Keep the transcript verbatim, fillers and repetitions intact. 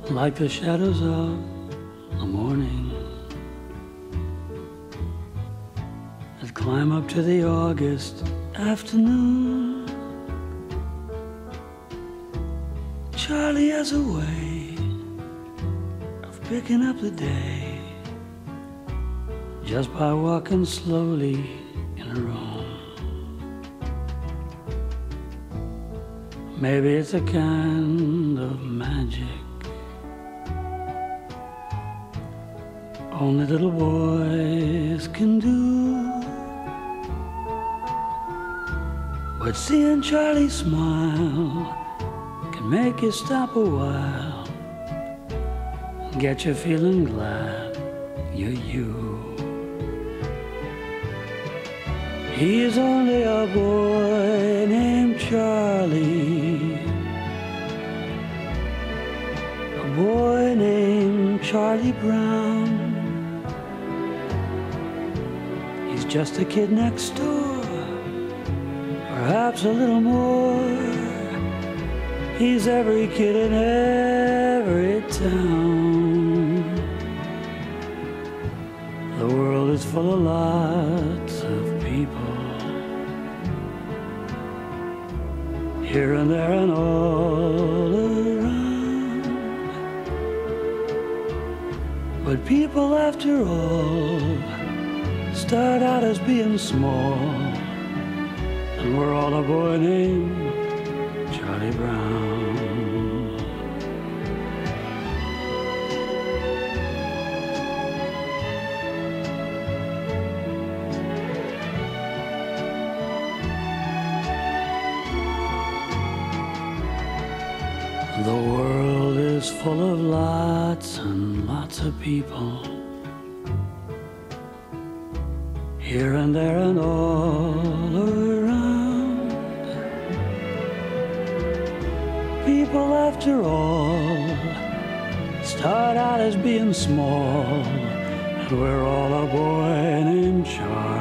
like the shadows of the morning that climb up to the August afternoon. Charlie has a way of picking up the day just by walking slowly in a room. Maybe it's a kind of magic only little boys can do. But seeing Charlie smile can make you stop a while and get you feeling glad you're you. He's only a boy named Charlie, a boy named Charlie Brown. He's just a kid next door, perhaps a little more. He's every kid in every town. The world is full of lots of people, here and there and all around. But people, after all, start out as being small, and we're all a boy named Charlie Brown. The world is full of lots and lots of people, here and there and all around. People, after all, start out as being small, and we're all a boy named Charlie.